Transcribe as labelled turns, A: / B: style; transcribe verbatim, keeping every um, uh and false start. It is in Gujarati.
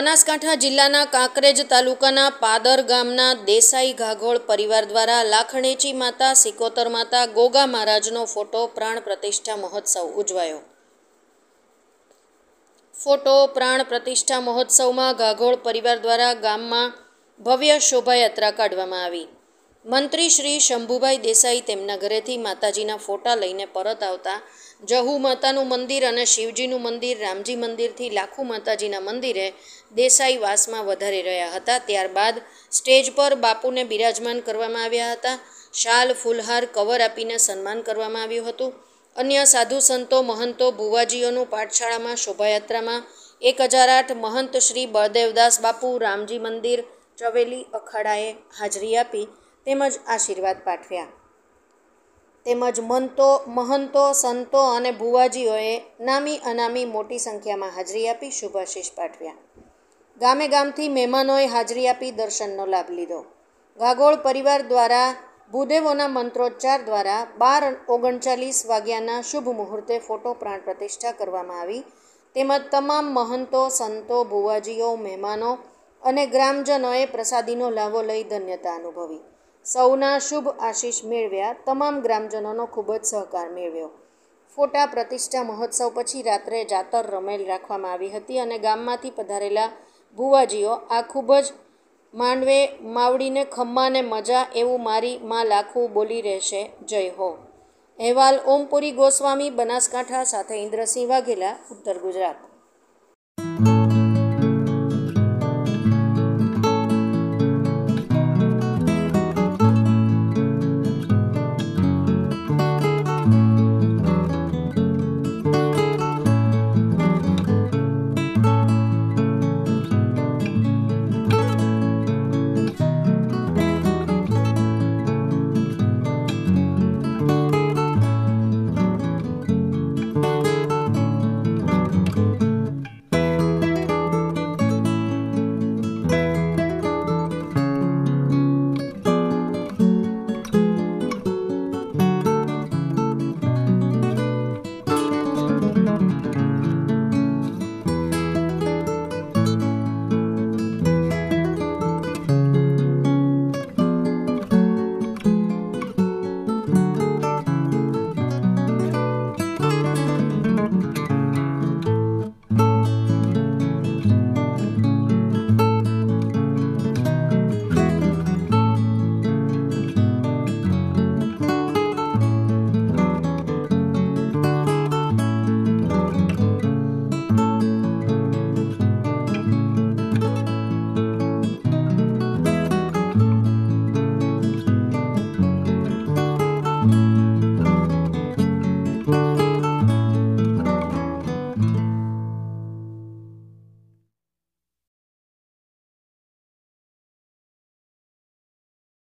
A: બનાસકાંઠા જિલ્લાના કાંકરેજ તાલુકાના પાદર ગામના દેસાઈ ઘાઘોળ પરિવાર દ્વારા લાખણેચી માતા સિકોતર માતા ગોગા મહારાજનો ફોટો પ્રાણ પ્રતિષ્ઠા મહોત્સવ ઉજવાયો। ફોટો પ્રાણ પ્રતિષ્ઠા મહોત્સવમાં ઘાઘોળ પરિવાર દ્વારા ગામમાં ભવ્ય શોભાયાત્રા કાઢવામાં આવી। મંત્રી શ્રી શંભુભાઈ દેસાઈ તેમના ઘરેથી માતાજીના ફોટા લઈને પરત આવતા જહુ માતાનું મંદિર અને શિવજીનું મંદિર, રામજી મંદિરથી લાખુ માતાજીના મંદિરે દેસાઈ વાસમાં વધારી રહ્યા હતા। ત્યારબાદ સ્ટેજ પર બાપુને બિરાજમાન કરવામાં આવ્યા હતા। શાલ, ફૂલહાર, કવર આપીને સન્માન કરવામાં આવ્યું હતું। અન્ય સાધુ સંતો, મહંતો, ભુવાજીઓનું પાઠશાળામાં શોભાયાત્રામાં એક હજાર આઠ મહંત શ્રી બળદેવદાસ બાપુ રામજી મંદિર ચવેલી અખાડાએ હાજરી આપી તેમજ આશીર્વાદ પાઠવ્યા। તેમજ મંતો, મહંતો, સંતો અને ભુવાજીઓએ નામી અનામી મોટી સંખ્યામાં હાજરી આપી શુભાશીષ પાઠવ્યા। ગામે ગામથી મહેમાનોએ હાજરી આપી દર્શનનો લાભ લીધો। ઘાઘોળ પરિવાર દ્વારા ભૂદેવોના મંત્રોચ્ચાર દ્વારા બાર ઓગણચાલીસ વાગ્યાના શુભ મુહૂર્તે ફોટો પ્રાણ પ્રતિષ્ઠા કરવામાં આવી। તેમજ તમામ મહંતો, સંતો, ભુવાજીઓ, મહેમાનો અને ગ્રામજનોએ પ્રસાદીનો લાવો લઈ ધન્યતા અનુભવી। સૌના શુભ આશીષ મેળવ્યા। તમામ ગ્રામજનોનો ખૂબ જ સહકાર મેળવ્યો। ફોટા પ્રતિષ્ઠા મહોત્સવ પછી રાત્રે જાતર રમેલ રાખવામાં આવી હતી અને ગામમાંથી પધારેલા ભુવાજીઓ આ ખૂબ જ માંડવે માવડીને ખમ્માને મજા એવું મારી માં લાખું બોલી રહેશે જય હો। અહેવાલ ઓમપુરી ગોસ્વામી, બનાસકાંઠા। સાથે ઇન્દ્રસિંહ વાઘેલા, ઉત્તર ગુજરાત।